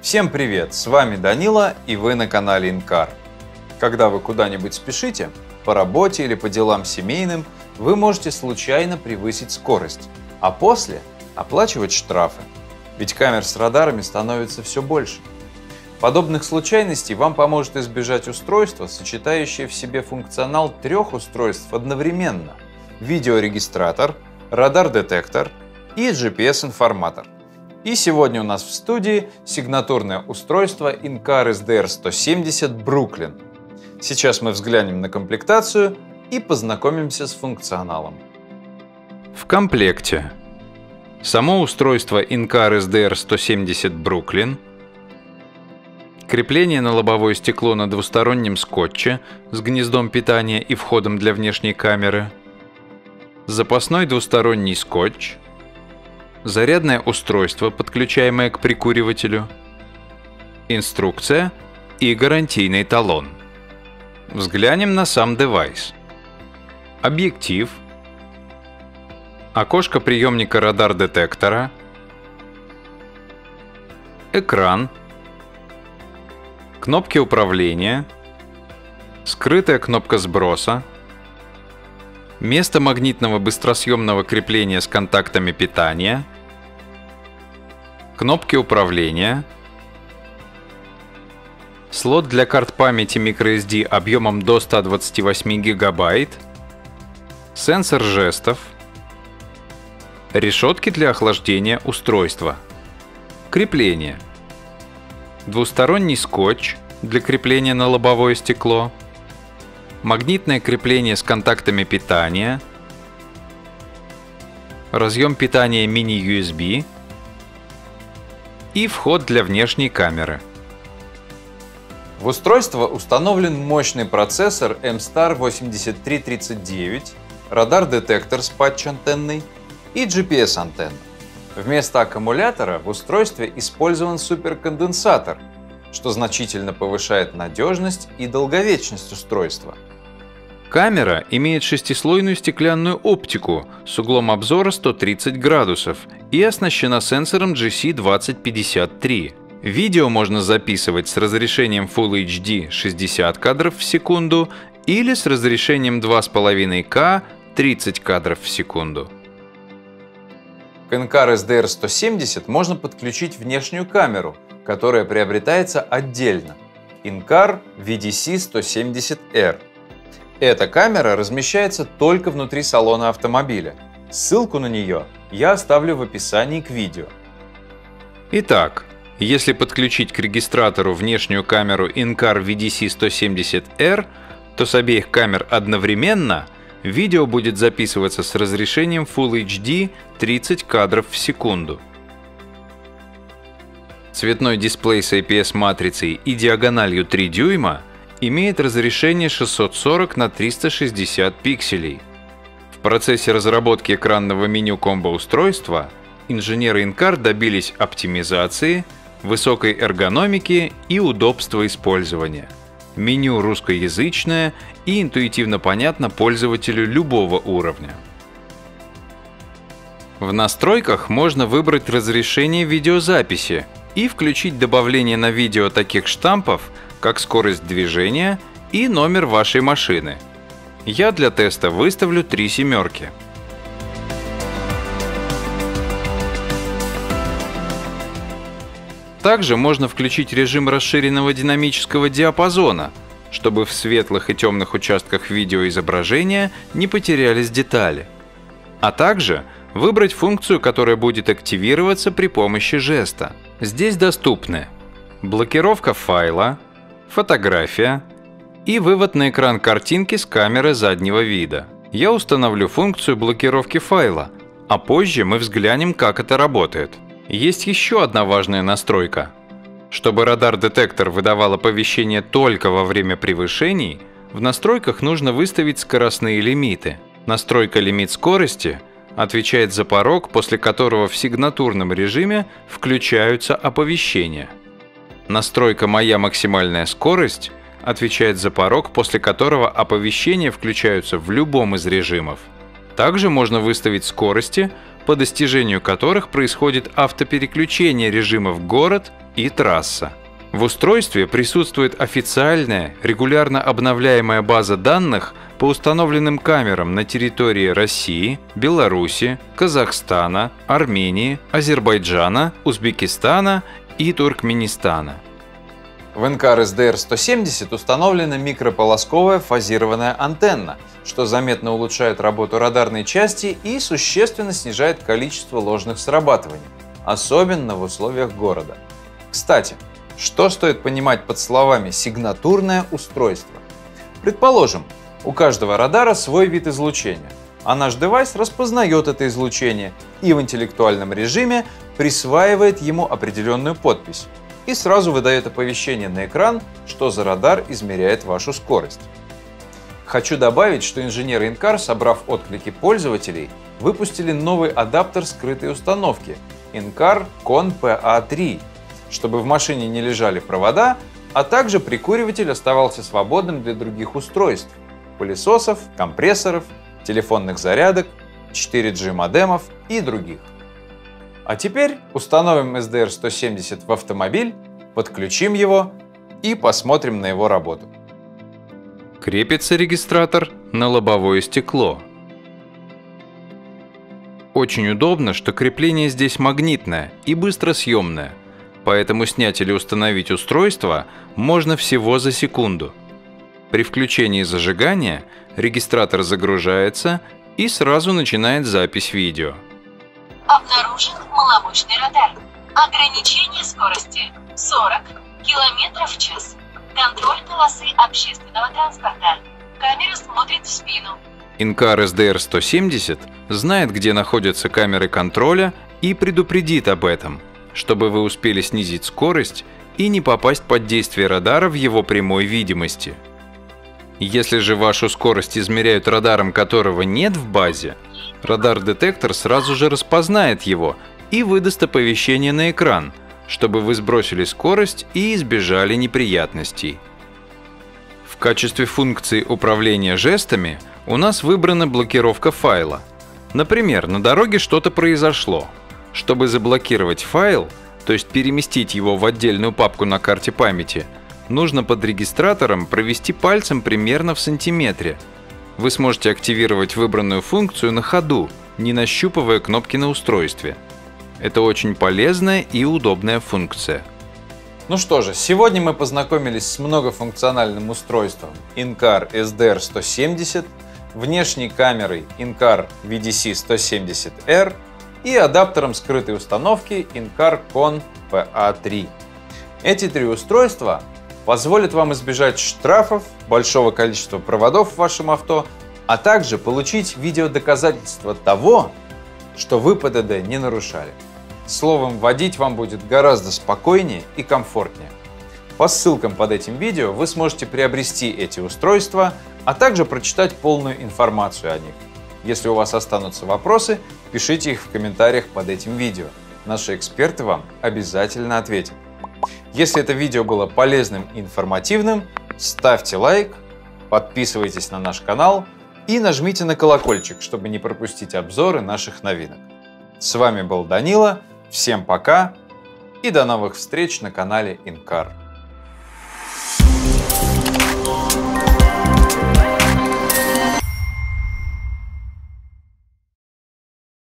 Всем привет! С вами Данила и вы на канале InCar. Когда вы куда-нибудь спешите, по работе или по делам семейным, вы можете случайно превысить скорость, а после оплачивать штрафы. Ведь камер с радарами становится все больше. Подобных случайностей вам поможет избежать устройство, сочетающее в себе функционал 3 устройств одновременно: видеорегистратор, радар-детектор и GPS-информатор. И сегодня у нас в студии сигнатурное устройство InCar SDR170 Brooklyn. Сейчас мы взглянем на комплектацию и познакомимся с функционалом. В комплекте само устройство InCar SDR170 Brooklyn, крепление на лобовое стекло на двустороннем скотче с гнездом питания и входом для внешней камеры, запасной двусторонний скотч, зарядное устройство, подключаемое к прикуривателю, инструкция и гарантийный талон. Взглянем на сам девайс. Объектив, окошко приемника радар-детектора, экран, кнопки управления, скрытая кнопка сброса, место магнитного быстросъемного крепления с контактами питания, кнопки управления, слот для карт памяти microSD объемом до 128 ГБ, сенсор жестов, решетки для охлаждения устройства, крепление, двусторонний скотч для крепления на лобовое стекло, магнитное крепление с контактами питания, разъем питания мини-USB и вход для внешней камеры. В устройство установлен мощный процессор MStar 8339, радар-детектор с патч-антенной и GPS-антенна. Вместо аккумулятора в устройстве использован суперконденсатор, что значительно повышает надежность и долговечность устройства. Камера имеет шестислойную стеклянную оптику с углом обзора 130 градусов и оснащена сенсором GC2053. Видео можно записывать с разрешением Full HD 60 кадров в секунду или с разрешением 2,5К 30 кадров в секунду. К InCar SDR170 можно подключить внешнюю камеру, которая приобретается отдельно – InCar VDC170R. Эта камера размещается только внутри салона автомобиля. Ссылку на нее я оставлю в описании к видео. Итак, если подключить к регистратору внешнюю камеру InCar VDC170R, то с обеих камер одновременно видео будет записываться с разрешением Full HD 30 кадров в секунду. Цветной дисплей с IPS-матрицей и диагональю 3 дюйма имеет разрешение 640 на 360 пикселей. В процессе разработки экранного меню комбо-устройства инженеры InCar добились оптимизации, высокой эргономики и удобства использования. Меню русскоязычное и интуитивно понятно пользователю любого уровня. В настройках можно выбрать разрешение видеозаписи и включить добавление на видео таких штампов, как скорость движения и номер вашей машины. Я для теста выставлю 3 семерки. Также можно включить режим расширенного динамического диапазона, чтобы в светлых и темных участках видеоизображения не потерялись детали. А также выбрать функцию, которая будет активироваться при помощи жеста. Здесь доступны блокировка файла, фотография и вывод на экран картинки с камеры заднего вида. Я установлю функцию блокировки файла, а позже мы взглянем, как это работает. Есть еще одна важная настройка. Чтобы радар-детектор выдавал оповещение только во время превышений, в настройках нужно выставить скоростные лимиты. Настройка лимит скорости отвечает за порог, после которого в сигнатурном режиме включаются оповещения. Настройка «Моя максимальная скорость» отвечает за порог, после которого оповещения включаются в любом из режимов. Также можно выставить скорости, по достижению которых происходит автопереключение режимов город и трасса. В устройстве присутствует официальная, регулярно обновляемая база данных по установленным камерам на территории России, Беларуси, Казахстана, Армении, Азербайджана, Узбекистана и Туркменистана. В NCAR SDR-170 установлена микрополосковая фазированная антенна, что заметно улучшает работу радарной части и существенно снижает количество ложных срабатываний, особенно в условиях города. Кстати, что стоит понимать под словами «сигнатурное устройство»? Предположим, у каждого радара свой вид излучения, а наш девайс распознает это излучение и в интеллектуальном режиме присваивает ему определенную подпись и сразу выдает оповещение на экран, что за радар измеряет вашу скорость. Хочу добавить, что инженеры NCAR, собрав отклики пользователей, выпустили новый адаптер скрытой установки NCAR CON PA3, чтобы в машине не лежали провода, а также прикуриватель оставался свободным для других устройств – пылесосов, компрессоров, телефонных зарядок, 4G модемов и других. А теперь установим SDR-170 в автомобиль, подключим его и посмотрим на его работу. Крепится регистратор на лобовое стекло. Очень удобно, что крепление здесь магнитное и быстросъемное, поэтому снять или установить устройство можно всего за секунду. При включении зажигания регистратор загружается и сразу начинает запись видео. Обнаружен маломощный радар. Ограничение скорости 40 км в час. Контроль полосы общественного транспорта. Камера смотрит в спину. NCAR SDR-170 знает, где находятся камеры контроля и предупредит об этом, чтобы вы успели снизить скорость и не попасть под действие радара в его прямой видимости. Если же вашу скорость измеряют радаром, которого нет в базе, радар-детектор сразу же распознает его и выдаст оповещение на экран, чтобы вы сбросили скорость и избежали неприятностей. В качестве функции управления жестами у нас выбрана блокировка файла. Например, на дороге что-то произошло. Чтобы заблокировать файл, то есть переместить его в отдельную папку на карте памяти, нужно под регистратором провести пальцем примерно в сантиметре. Вы сможете активировать выбранную функцию на ходу, не нащупывая кнопки на устройстве. Это очень полезная и удобная функция. Ну что же, сегодня мы познакомились с многофункциональным устройством NCAR SDR-170, внешней камерой NCAR VDC-170R и адаптером скрытой установки NCAR CON PA3. Эти три устройства позволят вам избежать штрафов, большого количества проводов в вашем авто, а также получить видеодоказательство того, что вы ПДД не нарушали. Словом, водить вам будет гораздо спокойнее и комфортнее. По ссылкам под этим видео вы сможете приобрести эти устройства, а также прочитать полную информацию о них. Если у вас останутся вопросы, пишите их в комментариях под этим видео. Наши эксперты вам обязательно ответят. Если это видео было полезным и информативным, ставьте лайк, подписывайтесь на наш канал и нажмите на колокольчик, чтобы не пропустить обзоры наших новинок. С вами был Данила, всем пока и до новых встреч на канале NCAR.